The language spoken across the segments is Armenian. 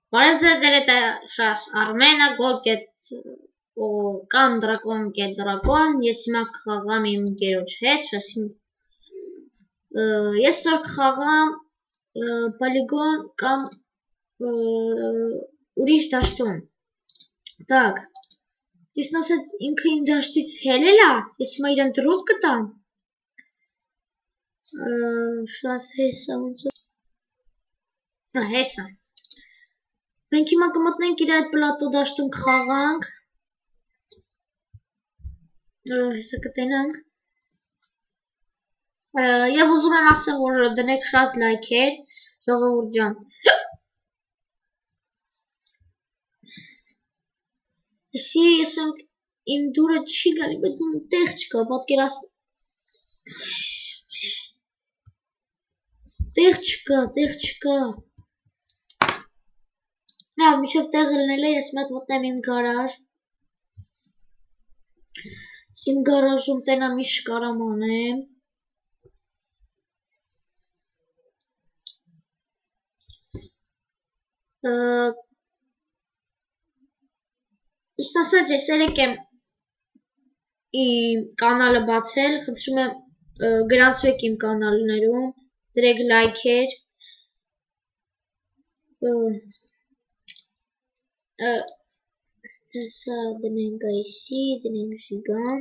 Բարև ձեզ շաս Արմենը գորգետ կամ դրակոն կետ դրակոն ես հիմա կխաղամ իմ գերոջ հետ ես սոր կխաղամ պոլիգոն կամ ուրիշ դաշտում так ճիշտն ասած ինքը իմ դաշտից հելել է ես հիմա իրան դրոպ կտամ շաս հեսա հեսա Մենք հիմա կմտնենք իր այդ պլատո դաշտում կխաղանք հեսա կտենանք և ուզում եմ ասել, որ դնեք շատ լայքեր ժողովուրդ ջան Եսի եսենք իմ դուրը չի գալի, բայց տեղ չկա, պատկերաստ Տեղ չկա Լավ, միջև տեղը լնել է, ես մետ մտնեմ իմ գարաժ Իմ գարաժում տենա մի շկարամ անեմ Իսկ ասած ես երեկ եմ իմ կանալը բացել, խնդրում եմ գրանցվեք իմ կանալներում, դրեք լայքեր Սա դնենք այսի, դնենք ժիգան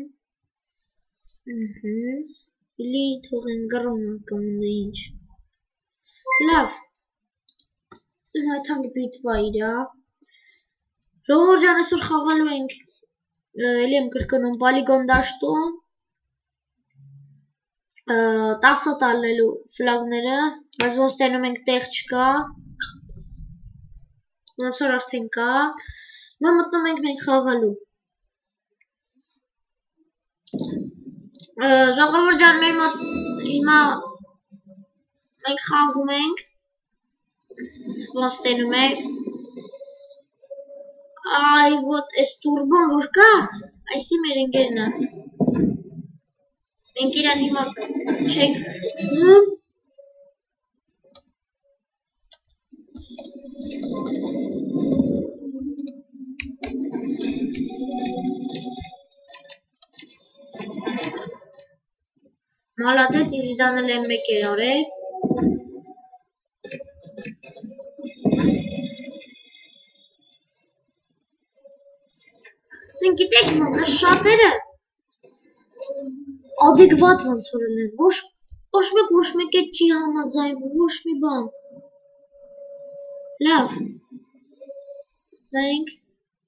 Իլի թողեն գրում կմունդը ինչ Լավ Հայթանք բիտվա իրա Ժողովուրդ ջան այսօր խաղալու ենք Էլի եմ կրկնում պոլիգոն դաշտում 10 տալելու ֆլագները բայց ոնց տենում ենք տեղ չկա ոնց որ արդեն կա Հիմա մտնում ենք մենք խաղալու Ժողովուրդ ջան մեր մոտ հիմա մենք խաղում ենք ոնց տենում ենք Այ ոտ էս տուրբոն որ կա այսի մեր ընկերն է Մենք իրան հիմա չենք Մալադեց իզիդանել եմ մեկ էր արել Սեն գիտեք ոնց է շատերը Ադեգվատ ոնց որ են ոչ մեկ էտ չի համաձայնվում ոչ մի բան Լավ Նայենք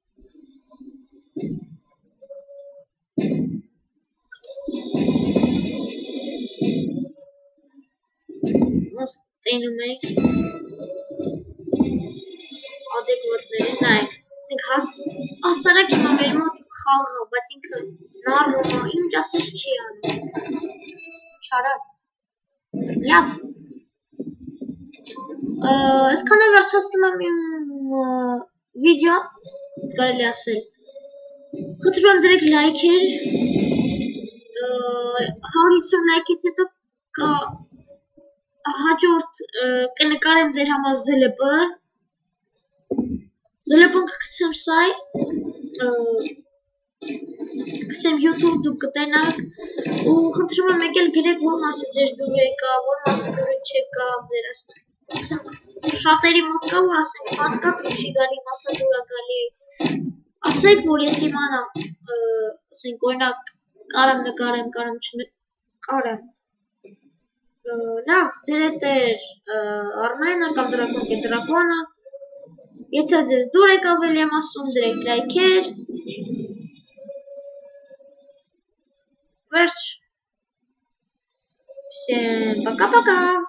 Ոնց տենում եք Ադեգվատները նայեք Սենք հասարակ հիմա մեր մոտ խաղը բայց ինքը նարվում է ինչ ասես չի անում Չարած Լավ Այսքան է վերջացնում եմ իմ վիդեո կարելի ասել Խնդրում եմ դրեք լայքեր 150 լայքից հետո հաջորդ կնկարեմ ձեր համար ZLP ZLP-ն կգցեմ սայ կգցեմ YouTube դուք կտենաք ու խնդրում եմ մեկ էլ գրեք որ մասը ձեր դուրը եկա, որ մասը դուրը չեկա ձեր շատերի մոտ կա որ ասենք մասկա դուր չի գալի, մասը դուր է գալի ասեք որ ես իմանամ ասենք օրինակ կարամ նկարեմ, կարամ չնկարեմ Լավ, ձեր հետ էր Արմենը կամ դրակոն կետ դրակոնը Եթե ձեզ դուր եք ավելի եմ ասում դրեք լայքեր Վերջ Всем пока-пока